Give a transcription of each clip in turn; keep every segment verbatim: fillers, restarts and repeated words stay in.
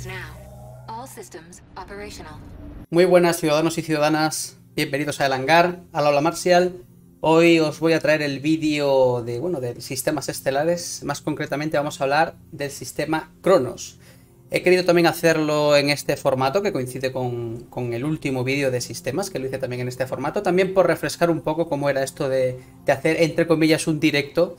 Muy buenas ciudadanos y ciudadanas, bienvenidos a El Hangar, al Aula Marcial. Hoy os voy a traer el vídeo de, bueno, de sistemas estelares. Más concretamente vamos a hablar del sistema Cronos. He querido también hacerlo en este formato que coincide con, con el último vídeo de sistemas, que lo hice también en este formato, también por refrescar un poco cómo era esto de, de hacer, entre comillas, un directo.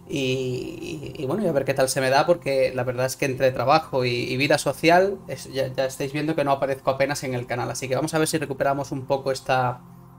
Y, y, y bueno, y a ver qué tal se me da, porque la verdad es que entre trabajo y, y vida social es, ya, ya estáis viendo que no aparezco apenas en el canal, así que vamos a ver si recuperamos un poco esta,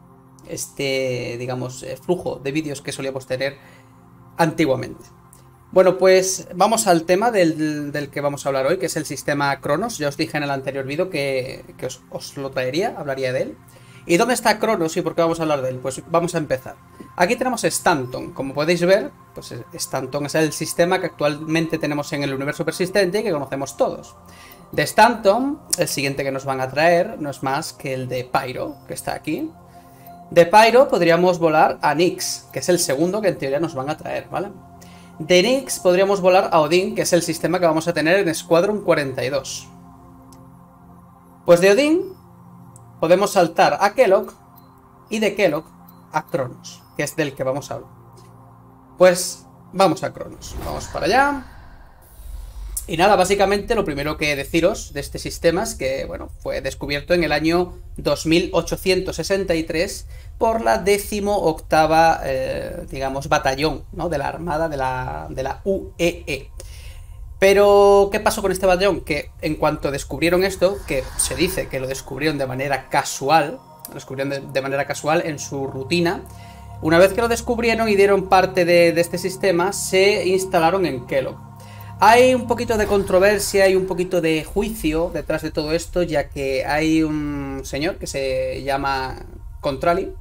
este, digamos, flujo de vídeos que solíamos tener antiguamente. Bueno, pues vamos al tema del, del que vamos a hablar hoy, que es el sistema Cronos. Ya os dije en el anterior vídeo que, que os, os lo traería, hablaría de él. ¿Y dónde está Cronos y por qué vamos a hablar de él? Pues vamos a empezar. Aquí tenemos Stanton. Como podéis ver, pues Stanton es el sistema que actualmente tenemos en el universo persistente y que conocemos todos. De Stanton, el siguiente que nos van a traer no es más que el de Pyro, que está aquí. De Pyro podríamos volar a Nyx, que es el segundo que en teoría nos van a traer, ¿vale? De Nyx podríamos volar a Odín, que es el sistema que vamos a tener en Squadron cuarenta y dos. Pues de Odín podemos saltar a Kellogg y de Kellogg a Cronos, que es del que vamos a hablar. Pues vamos a Cronos, vamos para allá. Y nada, básicamente lo primero que deciros de este sistema es que, bueno, fue descubierto en el año dos mil ochocientos sesenta y tres por la decimoctava, eh, digamos, batallón, ¿no?, de la Armada de la, de la U E E. Pero, ¿qué pasó con este batallón? Que en cuanto descubrieron esto, que se dice que lo descubrieron de manera casual, lo descubrieron de, de manera casual en su rutina, una vez que lo descubrieron y dieron parte de, de este sistema, se instalaron en Kellogg. Hay un poquito de controversia y un poquito de juicio detrás de todo esto, ya que hay un señor que se llama Contrali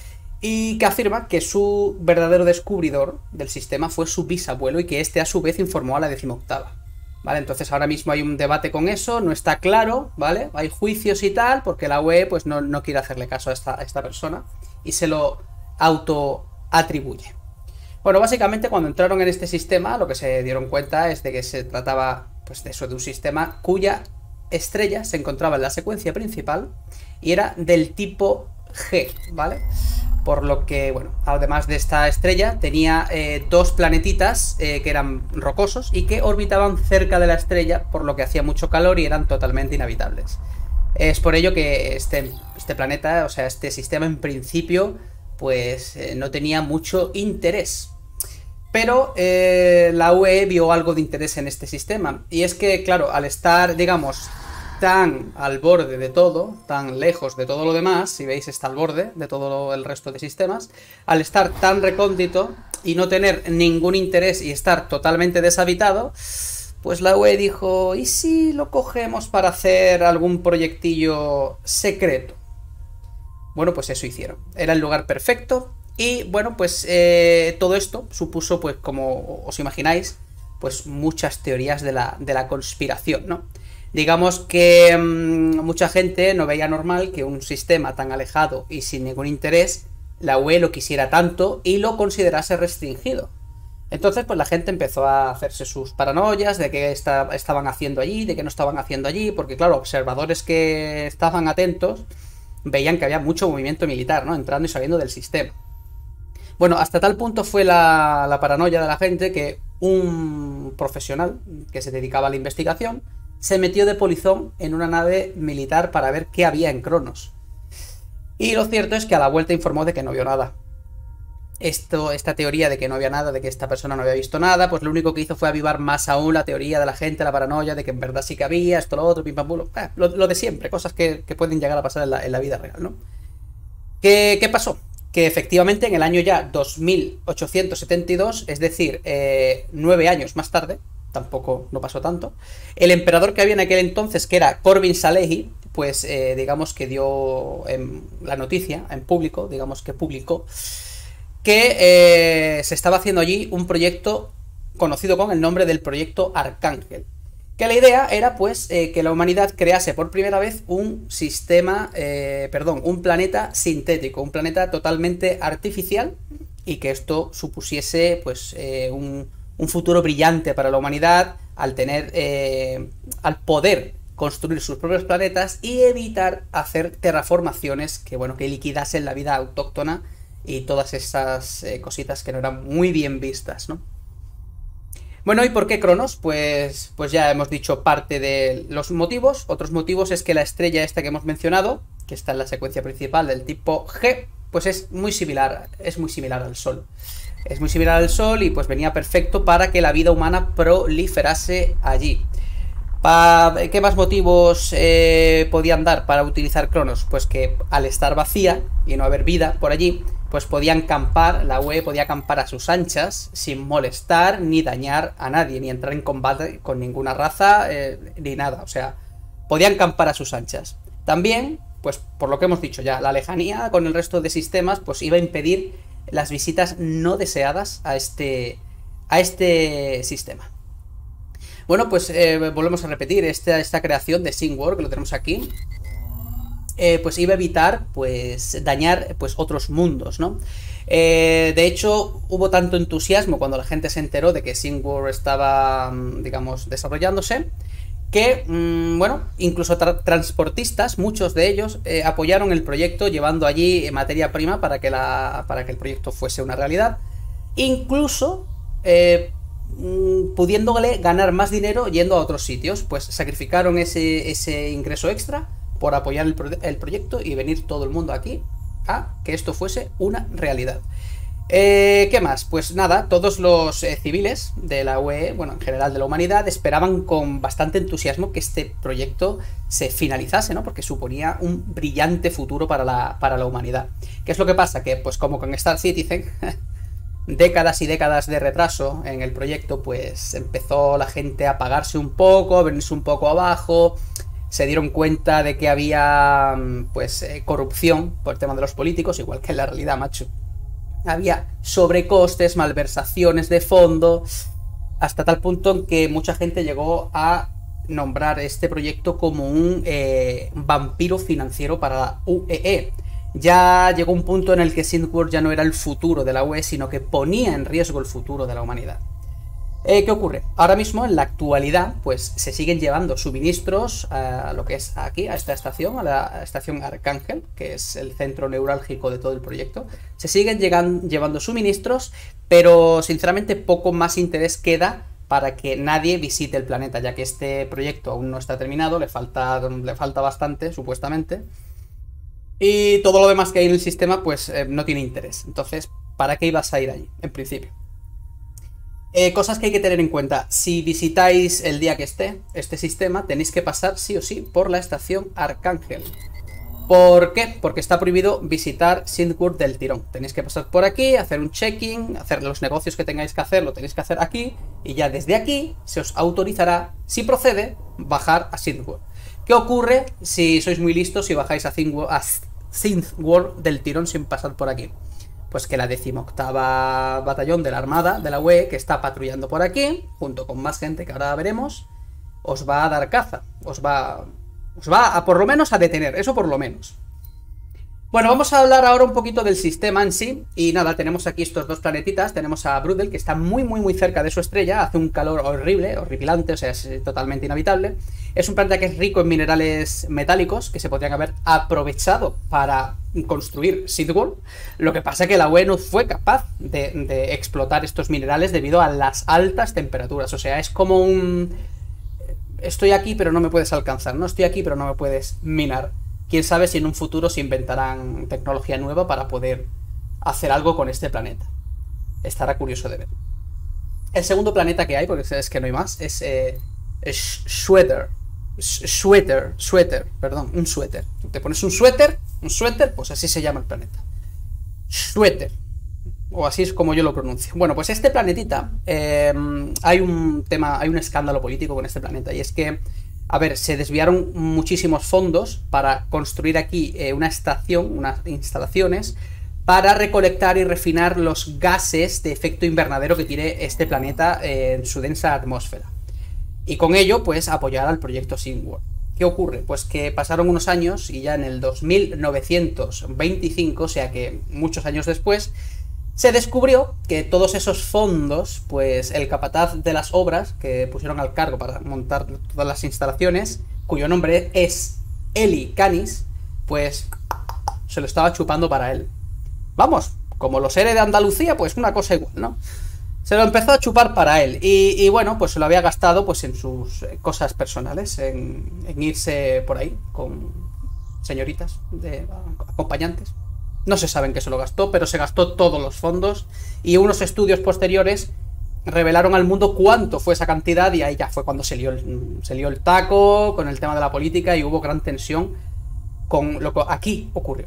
y que afirma que su verdadero descubridor del sistema fue su bisabuelo y que este a su vez informó a la decimoctava. ¿Vale? Entonces ahora mismo hay un debate con eso, no está claro, ¿vale? Hay juicios y tal, porque la U E pues no, no quiere hacerle caso a esta, a esta persona y se lo autoatribuye. Bueno, básicamente cuando entraron en este sistema lo que se dieron cuenta es de que se trataba, pues, de eso, de un sistema cuya estrella se encontraba en la secuencia principal y era del tipo G, ¿vale? Por lo que, bueno, además de esta estrella tenía eh, dos planetitas eh, que eran rocosos y que orbitaban cerca de la estrella, por lo que hacía mucho calor y eran totalmente inhabitables. Es por ello que este, este planeta, o sea, este sistema en principio, pues eh, no tenía mucho interés. Pero eh, la U E vio algo de interés en este sistema. Y es que, claro, al estar, digamos, tan al borde de todo, tan lejos de todo lo demás, si veis está al borde de todo el resto de sistemas, al estar tan recóndito y no tener ningún interés y estar totalmente deshabitado, pues la U E dijo, ¿y si lo cogemos para hacer algún proyectillo secreto? Bueno, pues eso hicieron. Era el lugar perfecto. Y bueno, pues eh, todo esto supuso, pues como os imagináis, pues muchas teorías de la, de la conspiración, ¿no? Digamos que mmm, mucha gente no veía normal que un sistema tan alejado y sin ningún interés, la U E lo quisiera tanto y lo considerase restringido. Entonces, pues la gente empezó a hacerse sus paranoias de qué está, estaban haciendo allí, de qué no estaban haciendo allí, porque claro, observadores que estaban atentos veían que había mucho movimiento militar, ¿no?, entrando y saliendo del sistema. Bueno, hasta tal punto fue la, la paranoia de la gente que un profesional que se dedicaba a la investigación se metió de polizón en una nave militar para ver qué había en Cronos. Y lo cierto es que a la vuelta informó de que no vio nada. Esto, esta teoría de que no había nada, de que esta persona no había visto nada, pues lo único que hizo fue avivar más aún la teoría de la gente, la paranoia de que en verdad sí que había, esto, lo otro, pim pam pum, eh, lo, lo de siempre, cosas que, que pueden llegar a pasar en la, en la vida real, ¿no? ¿Qué, qué pasó? Que efectivamente en el año ya dos mil ochocientos setenta y dos, es decir, eh, nueve años más tarde, tampoco no pasó tanto, el emperador que había en aquel entonces, que era Corbin Salehi, pues eh, digamos que dio en la noticia en público, digamos que publicó, que eh, se estaba haciendo allí un proyecto conocido con el nombre del proyecto Arcángel. Que la idea era, pues, eh, que la humanidad crease por primera vez un sistema, eh, perdón, un planeta sintético, un planeta totalmente artificial, y que esto supusiese, pues, eh, un, un futuro brillante para la humanidad al tener, eh, al poder construir sus propios planetas y evitar hacer terraformaciones que, bueno, que liquidasen la vida autóctona y todas esas eh, cositas que no eran muy bien vistas, ¿no? Bueno, ¿y por qué Cronos? Pues, pues ya hemos dicho parte de los motivos. Otros motivos es que la estrella esta que hemos mencionado, que está en la secuencia principal del tipo G, pues es muy similar, es muy similar al Sol. Es muy similar al Sol y pues venía perfecto para que la vida humana proliferase allí. ¿Qué más motivos eh, podían dar para utilizar Cronos? Pues que al estar vacía y no haber vida por allí, pues podían campar, la U E podía acampar a sus anchas sin molestar ni dañar a nadie, ni entrar en combate con ninguna raza, eh, ni nada. O sea, podían campar a sus anchas. También, pues por lo que hemos dicho ya, la lejanía con el resto de sistemas pues iba a impedir las visitas no deseadas a este, a este sistema. Bueno, pues eh, volvemos a repetir, esta, esta creación de SimWorld, que lo tenemos aquí, eh, pues iba a evitar pues dañar pues otros mundos, ¿no? Eh, de hecho, hubo tanto entusiasmo cuando la gente se enteró de que SimWorld estaba, digamos, desarrollándose, que, mmm, bueno, incluso tra transportistas, muchos de ellos, eh, apoyaron el proyecto llevando allí materia prima para que, la, para que el proyecto fuese una realidad, incluso eh, pudiéndole ganar más dinero yendo a otros sitios, pues sacrificaron ese, ese ingreso extra por apoyar el, pro el proyecto y venir todo el mundo aquí a que esto fuese una realidad. Eh, ¿Qué más? Pues nada, todos los eh, civiles de la U E, bueno, en general de la humanidad, esperaban con bastante entusiasmo que este proyecto se finalizase, ¿no? Porque suponía un brillante futuro para la, para la humanidad. ¿Qué es lo que pasa? Que, pues como con Star Citizen, décadas y décadas de retraso en el proyecto, pues empezó la gente a apagarse un poco, a venirse un poco abajo. Se dieron cuenta de que había, pues, eh, corrupción por el tema de los políticos, igual que en la realidad, macho. Había sobrecostes, malversaciones de fondo, hasta tal punto en que mucha gente llegó a nombrar este proyecto como un eh, vampiro financiero para la U E E. Ya llegó un punto en el que SimWorld ya no era el futuro de la U E, sino que ponía en riesgo el futuro de la humanidad. Eh, ¿Qué ocurre? Ahora mismo, en la actualidad, pues se siguen llevando suministros a lo que es aquí, a esta estación, a la estación Arcángel, que es el centro neurálgico de todo el proyecto. Se siguen llegan, llevando suministros, pero sinceramente poco más interés queda para que nadie visite el planeta, ya que este proyecto aún no está terminado, le falta, le falta bastante, supuestamente. Y todo lo demás que hay en el sistema, pues eh, no tiene interés. Entonces, ¿para qué ibas a ir allí, en principio? Eh, cosas que hay que tener en cuenta. Si visitáis el día que esté este sistema, tenéis que pasar sí o sí por la estación Arcángel. ¿Por qué? Porque está prohibido visitar SimWorld del tirón. Tenéis que pasar por aquí, hacer un check-in, hacer los negocios que tengáis que hacer, lo tenéis que hacer aquí, y ya desde aquí se os autorizará, si procede, bajar a SimWorld. ¿Qué ocurre si sois muy listos y bajáis a SimWorld, a SimWorld del tirón sin pasar por aquí? Pues que la decimoctava batallón de la Armada de la U E, que está patrullando por aquí, junto con más gente que ahora veremos, os va a dar caza. Os va, os va a, por lo menos, a detener. Eso por lo menos. Bueno, vamos a hablar ahora un poquito del sistema en sí. Y nada, tenemos aquí estos dos planetitas. Tenemos a Broodel, que está muy, muy, muy cerca de su estrella. Hace un calor horrible, horripilante, o sea, es totalmente inhabitable. Es un planeta que es rico en minerales metálicos, que se podrían haber aprovechado para construir SimWorld. Lo que pasa es que la U E no fue capaz de, de explotar estos minerales debido a las altas temperaturas. O sea, es como un... estoy aquí pero no me puedes alcanzar, no estoy aquí pero no me puedes minar. Quién sabe si en un futuro se inventarán tecnología nueva para poder hacer algo con este planeta. Estará curioso de ver. El segundo planeta que hay, porque es que no hay más, es, eh, es Sweater. Suéter, suéter, perdón, un suéter. Te pones un suéter, un suéter, pues así se llama el planeta. Suéter. O así es como yo lo pronuncio. Bueno, pues este planetita, eh, hay un tema, hay un escándalo político con este planeta. Y es que, a ver, se desviaron muchísimos fondos para construir aquí eh, una estación, unas instalaciones, para recolectar y refinar los gases de efecto invernadero que tiene este planeta eh, en su densa atmósfera. Y con ello, pues, apoyar al proyecto SimWorld. ¿Qué ocurre? Pues que pasaron unos años y ya en el dos mil novecientos veinticinco, o sea que muchos años después, se descubrió que todos esos fondos, pues el capataz de las obras que pusieron al cargo para montar todas las instalaciones, cuyo nombre es Eli Canis, pues se lo estaba chupando para él. Vamos, como los Ere de Andalucía, pues una cosa igual, ¿no? Se lo empezó a chupar para él y, y bueno, pues se lo había gastado pues en sus cosas personales, en, en irse por ahí con señoritas, de acompañantes. No se sabe en qué se lo gastó, pero se gastó todos los fondos y unos estudios posteriores revelaron al mundo cuánto fue esa cantidad y ahí ya fue cuando se lió el, se lió el taco con el tema de la política y hubo gran tensión con lo que aquí ocurrió.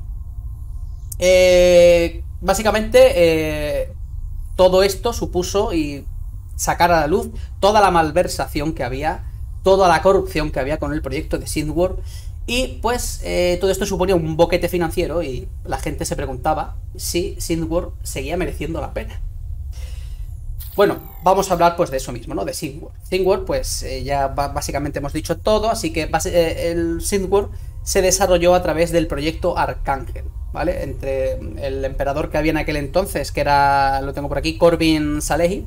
Eh, básicamente... Eh, Todo esto supuso y sacar a la luz toda la malversación que había, toda la corrupción que había con el proyecto de SynthWorld y pues eh, todo esto suponía un boquete financiero y la gente se preguntaba si SynthWorld seguía mereciendo la pena. Bueno, vamos a hablar pues de eso mismo, ¿no? De SynthWorld. SynthWorld pues eh, ya básicamente hemos dicho todo, así que eh, el SynthWorld se desarrolló a través del proyecto Arcángel, ¿vale? Entre el emperador que había en aquel entonces, que era, lo tengo por aquí, Corbin Salehi.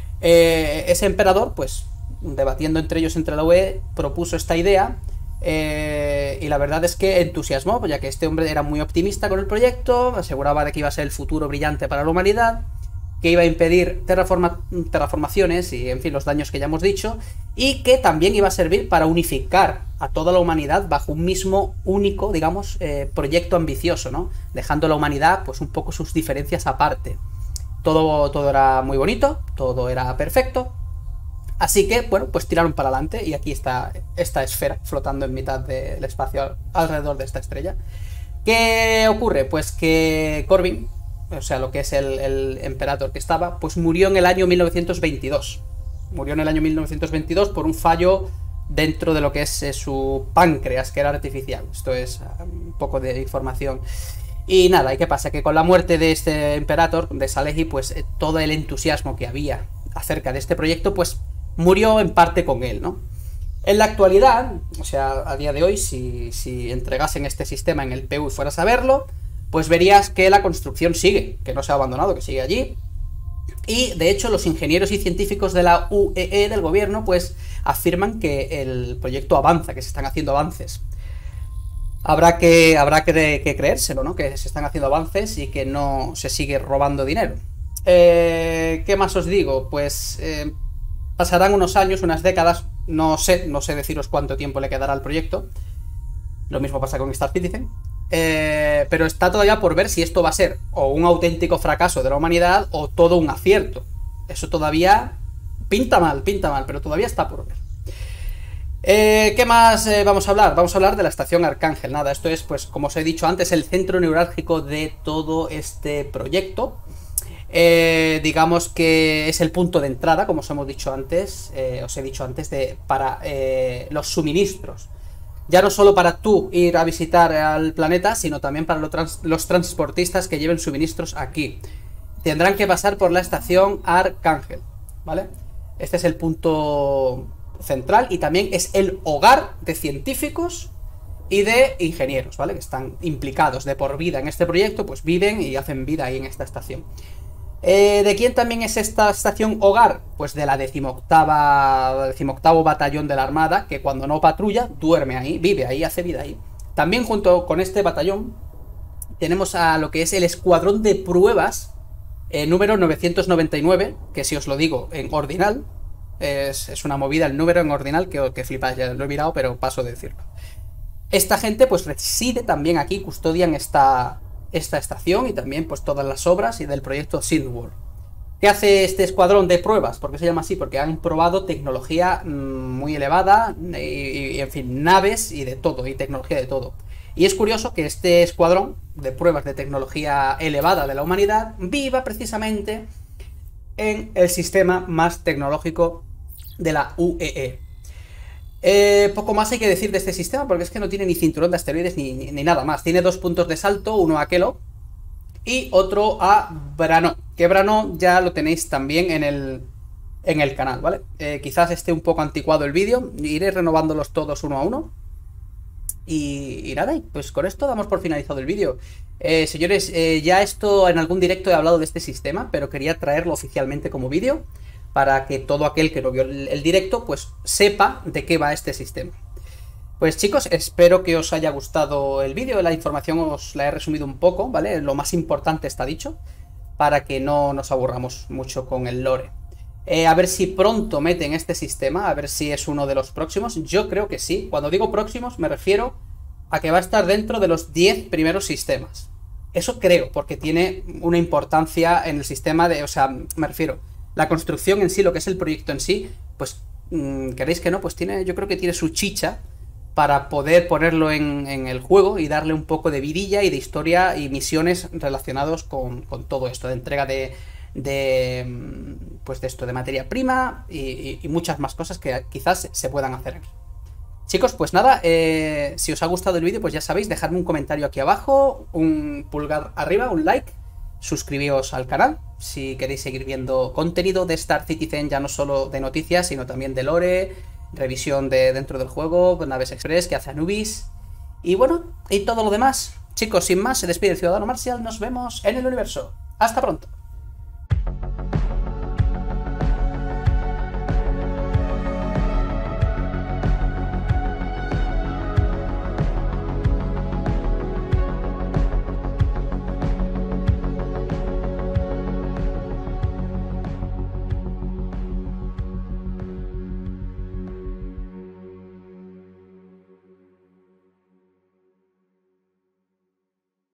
Eh, ese emperador, pues, debatiendo entre ellos, entre la U E, propuso esta idea. Eh, y la verdad es que entusiasmó, ya que este hombre era muy optimista con el proyecto, aseguraba de que iba a ser el futuro brillante para la humanidad, que iba a impedir terraforma terraformaciones y, en fin, los daños que ya hemos dicho, y que también iba a servir para unificar a toda la humanidad bajo un mismo, único, digamos, eh, proyecto ambicioso, ¿no? Dejando a la humanidad, pues, un poco sus diferencias aparte. Todo, todo era muy bonito, todo era perfecto, así que, bueno, pues tiraron para adelante, y aquí está esta esfera flotando en mitad del espacio alrededor de esta estrella. ¿Qué ocurre? Pues que Corbin, o sea, lo que es el, el emperador que estaba, pues murió en el año mil novecientos veintidós. Murió en el año mil novecientos veintidós por un fallo dentro de lo que es eh, su páncreas, que era artificial. Esto es um, un poco de información. Y nada, ¿y qué pasa? Que con la muerte de este emperador, de Salehi, pues eh, todo el entusiasmo que había acerca de este proyecto, pues murió en parte con él, ¿no? En la actualidad, o sea, a día de hoy, si, si entregasen este sistema en el P U y fueras a verlo, pues verías que la construcción sigue, que no se ha abandonado, que sigue allí. Y, de hecho, los ingenieros y científicos de la U E E, del gobierno, pues afirman que el proyecto avanza, que se están haciendo avances. Habrá que, habrá que, que creérselo, ¿no? Que se están haciendo avances y que no se sigue robando dinero. Eh, ¿Qué más os digo? Pues eh, pasarán unos años, unas décadas, no sé, no sé deciros cuánto tiempo le quedará al proyecto. Lo mismo pasa con Star Citizen. Eh, pero está todavía por ver si esto va a ser o un auténtico fracaso de la humanidad o todo un acierto. Eso todavía pinta mal, pinta mal, pero todavía está por ver. Eh, ¿Qué más eh, vamos a hablar? Vamos a hablar de la estación Arcángel. Nada, esto es, pues, como os he dicho antes, el centro neurálgico de todo este proyecto. Eh, digamos que es el punto de entrada, como os hemos dicho antes, eh, os he dicho antes, de, para eh, los suministros. Ya no solo para tú ir a visitar al planeta, sino también para los, trans los transportistas que lleven suministros aquí. Tendrán que pasar por la estación Arcángel, ¿vale? Este es el punto central y también es el hogar de científicos y de ingenieros, ¿vale? Que están implicados de por vida en este proyecto, pues viven y hacen vida ahí en esta estación. Eh, ¿De quién también es esta estación hogar? Pues de la decimoctava, decimoctavo batallón de la Armada, que cuando no patrulla, duerme ahí, vive ahí, hace vida ahí. También junto con este batallón tenemos a lo que es el escuadrón de pruebas eh, número novecientos noventa y nueve, que si os lo digo en ordinal, es, es una movida el número en ordinal, que, que flipas, ya lo he mirado, pero paso de decirlo. Esta gente pues reside también aquí, custodian esta... esta estación y también pues todas las obras y del proyecto SynthWorld. ¿Qué hace este escuadrón de pruebas? ¿Por qué se llama así? Porque han probado tecnología mmm, muy elevada y, y, en fin, naves y de todo, y tecnología de todo. Y es curioso que este escuadrón de pruebas de tecnología elevada de la humanidad viva precisamente en el sistema más tecnológico de la U E E. Eh, poco más hay que decir de este sistema, porque es que no tiene ni cinturón de asteroides ni, ni, ni nada más. Tiene dos puntos de salto, uno a Kelo y otro a Branno, que Branno ya lo tenéis también en el, en el canal, ¿vale? Eh, quizás esté un poco anticuado el vídeo, iré renovándolos todos uno a uno. Y, y nada, pues con esto damos por finalizado el vídeo. Eh, señores, eh, ya esto en algún directo he hablado de este sistema, pero quería traerlo oficialmente como vídeo, para que todo aquel que no vio el, el directo, pues sepa de qué va este sistema. Pues chicos, espero que os haya gustado el vídeo, la información os la he resumido un poco, ¿vale? Lo más importante está dicho, para que no nos aburramos mucho con el lore. Eh, a ver si pronto meten este sistema, a ver si es uno de los próximos. Yo creo que sí. Cuando digo próximos me refiero a que va a estar dentro de los diez primeros sistemas. Eso creo, porque tiene una importancia en el sistema de... O sea, me refiero, la construcción en sí, lo que es el proyecto en sí, pues, mmm, queréis que no, pues tiene, yo creo que tiene su chicha para poder ponerlo en, en el juego y darle un poco de vidilla y de historia y misiones relacionados con, con todo esto, de entrega de... de pues de esto, de materia prima y, y, y muchas más cosas que quizás se puedan hacer aquí. Chicos, pues nada, eh, si os ha gustado el vídeo, pues ya sabéis, dejadme un comentario aquí abajo, un pulgar arriba, un like, suscribíos al canal si queréis seguir viendo contenido de Star Citizen, ya no solo de noticias, sino también de lore, revisión de dentro del juego, naves express que hace Anubis, y bueno, y todo lo demás. Chicos, sin más, se despide el Ciudadano Marcial, nos vemos en el universo. Hasta pronto.